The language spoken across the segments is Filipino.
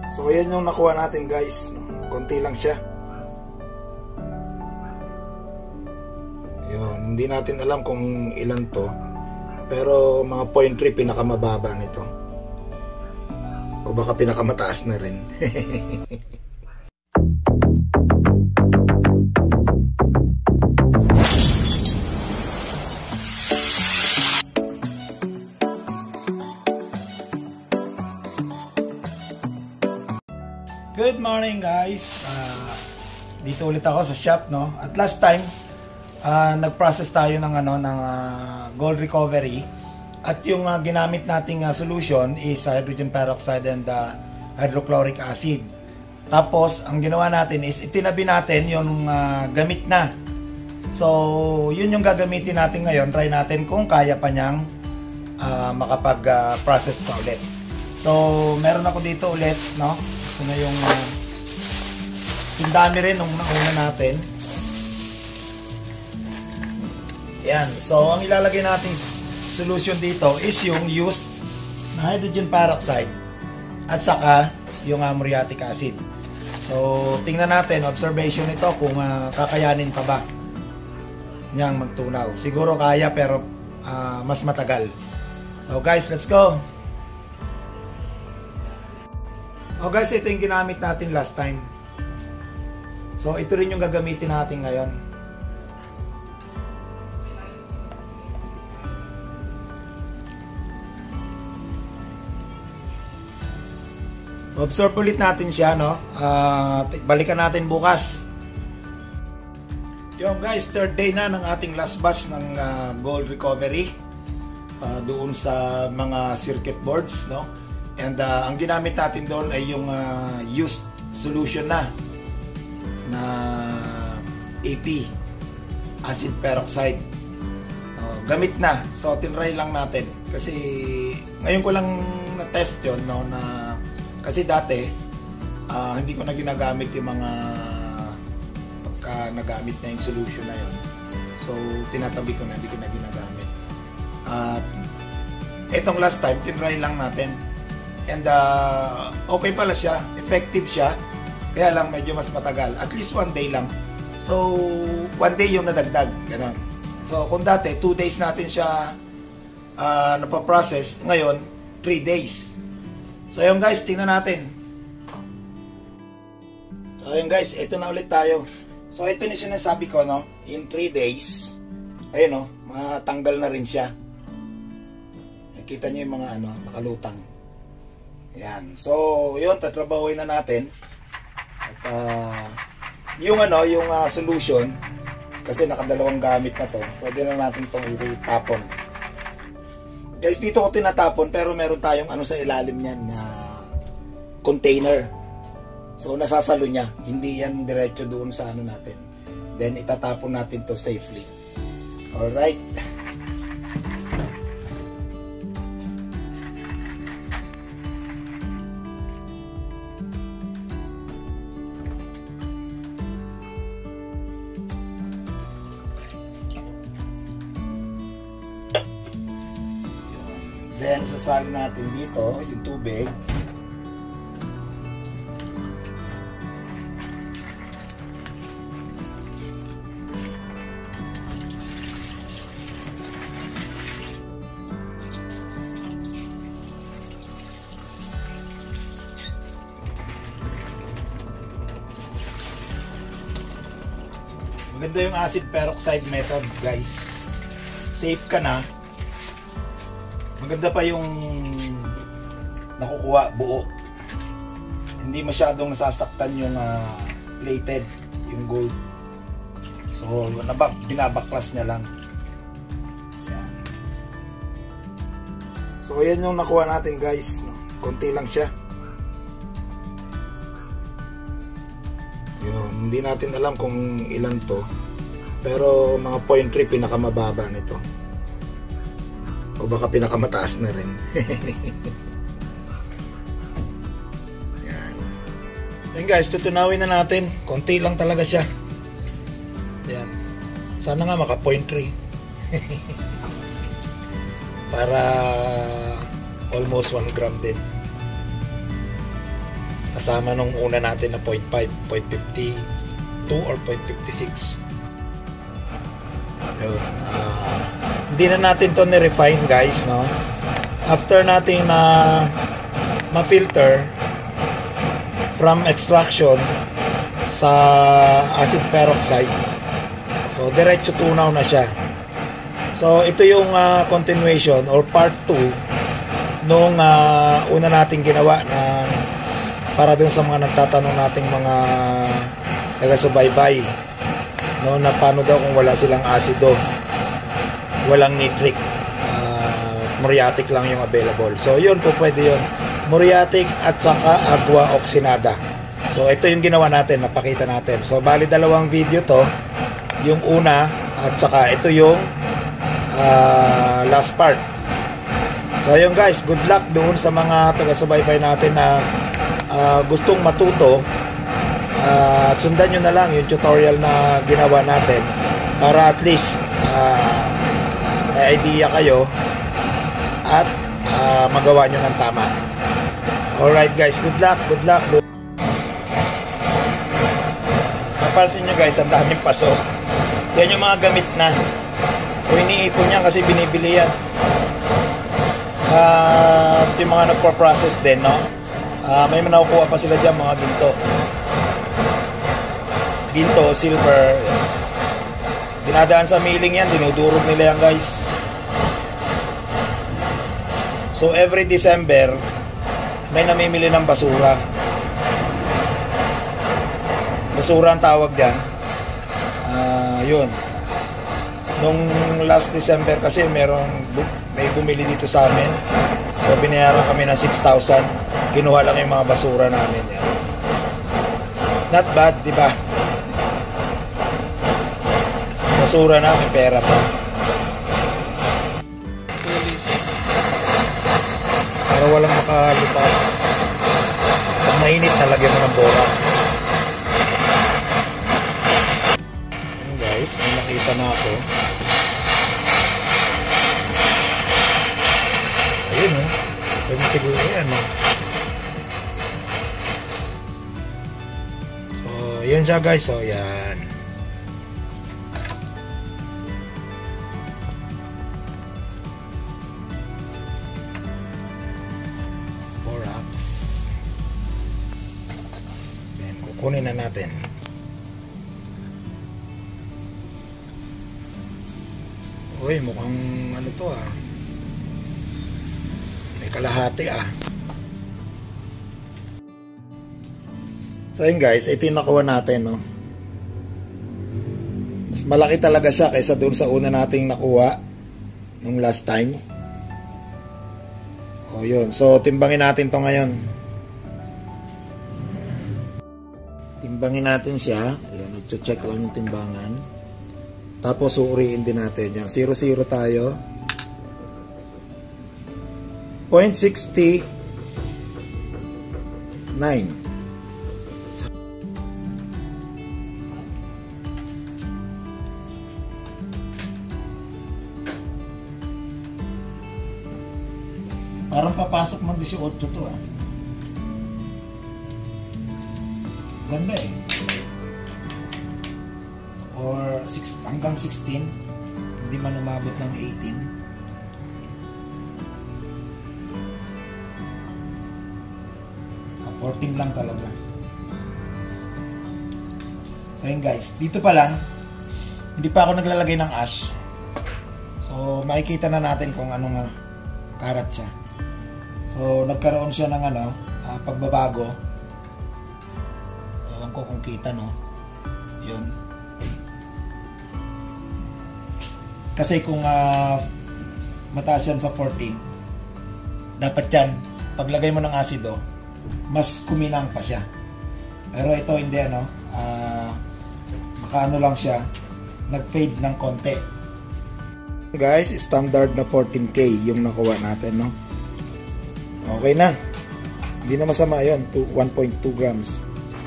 So ayan yung nakuha natin guys, no? Konti lang siya. Yun, hindi natin alam kung ilan to, pero mga 0.3 pinakamababa nito, o baka pinakamataas na rin. Good morning guys, dito ulit ako sa shop, no? At last time nag-process tayo ng gold recovery, at yung ginamit nating solution is hydrogen peroxide and hydrochloric acid. Tapos ang ginawa natin is itinabi natin yung gamit na. So yun yung gagamitin natin ngayon. Try natin kung kaya pa niyang makapag-process pa ulit. So meron ako dito ulit, no? Ito na yung dami rin nung nauna natin. Yan. So ang ilalagay nating solution dito is yung used na hydrogen peroxide at saka yung muriatic acid. So tingnan natin, observation nito kung kakayanin pa ba niyang magtunaw. Siguro kaya, pero mas matagal. So guys, let's go. Oh guys, ito yung ginamit natin last time. So ito rin yung gagamitin natin ngayon. So observe ulit natin siya, no? Balikan natin bukas. Yung guys, third day na ng ating last batch ng gold recovery doon sa mga circuit boards, no? And ang ginamit natin doon ay yung used solution na AP, acid peroxide. Gamit na. So tinry lang natin kasi ngayon ko lang na-test yun, no, na kasi dati hindi ko na ginagamit yung mga pagka nagamit na yung solution na yun. So tinatabi ko na, hindi ko na ginagamit. At etong last time tinry lang natin. And okay pala siya, effective siya, kaya lang medyo mas matagal, at least 1 day lang. So 1 day yung nadagdag, gano'n. So kung dati 2 days natin siya napaprocess, ngayon 3 days. So yun guys, tingnan natin. So yun guys, ito na ulit tayo. So ito na siya nasabi ko, no, in 3 days, ayun, no, matanggal na rin siya. Nakita nyo yung mga makalutang. Yan. So, yun, tatrabahuin na natin. At yung solution, kasi nakadalawang gamit na to, pwede na natin itong itapon. Guys, dito ko tinatapon, pero meron tayong sa ilalim niyan na container. So, nasasalo niya. Hindi yan diretso doon sa natin. Then, itatapon natin to safely. Alright. Then, sasali natin dito yung tubig. Maganda yung acid peroxide method, guys. Safe ka na. Maganda pa yung nakukuha buo. Hindi masyadong nasasaktan yung plated, yung gold. So binabaklas niya lang. Yan. So ayan yung nakuha natin guys, no? Konti lang siya. Yun, hindi natin alam kung ilan to, pero mga 0.3 pinakamababa nito, o baka pinakamataas na rin. Yan. Yan guys, tutunawin na natin. Konti lang talaga siya. Yan. Sana nga maka 0.3. Para almost 1 gram din. Kasama nung una natin na 0.5, 0.52 or 0.56. Hindi na natin to ni-refine guys, no? After natin na ma-filter from extraction sa acid peroxide, so diretso tunaw na siya. So ito yung continuation or part 2 nung una nating ginawa na para dun sa mga nagtatanong nating mga taga-subaybay, no, na paano daw kung wala silang asido, walang nitric, muriatic lang yung available. So yun po, pwede yun, muriatic at saka agua oxinada. So ito yung ginawa natin, napakita natin. So bali dalawang video to, yung una at saka ito yung last part. So yun guys, good luck doon sa mga taga-subaybay natin na gustong matuto. Sundan nyo na lang yung tutorial na ginawa natin para at least may idea kayo at magawa nyo ng tama. Alright guys, good luck, good luck. Napansin nyo guys, ang daming paso. Yan yung mga gamit na. So iniipon yan kasi binibili yan. Ito yung mga nagpo-process din, no? May nakukuha pa sila dyan, mga ginto. Ginto, silver. Dinadaan sa milling yan, dinudurog nila yan guys. So every December may namimili ng basura. Basura ang tawag dyan. Yun. Nung last December kasi may bumili dito sa amin. So binayaran kami ng 6,000. Kinuha lang yung mga basura namin yan. Not bad, di ba? Basura na, may pera pa. Para walang makalipad. Pag mainit, nalagyan mo ng borax. Ayan guys, may nakita na ako. Ayun o. Pwede siguro yan o. So, yan siya guys. So, yan. Kunin na natin. Uy, mukhang ano to ah. May kalahati ah. So yun guys, ito yung nakuha natin, no. Mas malaki talaga siya kaysa doon sa una nating nakuha nung last time. O yun, so timbangin natin to ngayon. Timbangin natin siya. Ayan, nag-check lang yung timbangan. Tapos uuriin din natin. Yan, 0-0 tayo. 0.69. Parang papasok mag 18 to ah. Ganda eh. Or hanggang 16. Hindi man umabot ng 18. 14 lang talaga. So yun guys, dito pa lang hindi pa ako naglalagay ng ash. So makikita na natin kung ano nga karat siya. So nagkaroon siya ng pagbabago. Ewan ko kung kita, no. Yun. Kasi kung mataas yan sa 14, dapat yan, paglagay mo ng asido, mas kuminang pa siya. Pero ito hindi, makaano lang siya, nag-fade ng konti. Guys, standard na 14K yung nakuha natin, no. Okay na. Hindi na masama yun, 1.2 grams.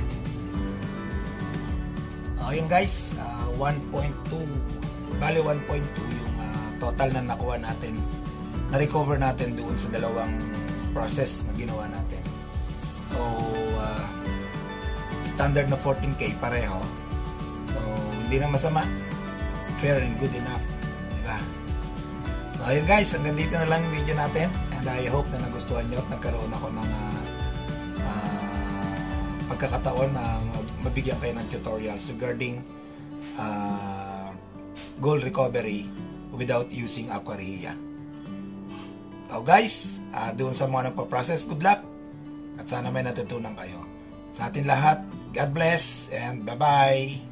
Ayun guys, 1.2, bali 1.2 yung total na nakuha natin, na-recover natin doon sa dalawang process na ginawa natin. So standard na 14K pareho. So, hindi na masama. Fair and good enough. Diba? So, ayun guys, hanggang dito na lang yung video natin. And I hope na nagustuhan nyo at nagkaroon ako ng pagkakataon na mabigyan kayo ng tutorials regarding gold recovery without using aquarrhea. So guys, doon sa mga nagpa-process, good luck at sana may natutunan kayo. Sa atin lahat, God bless and bye-bye!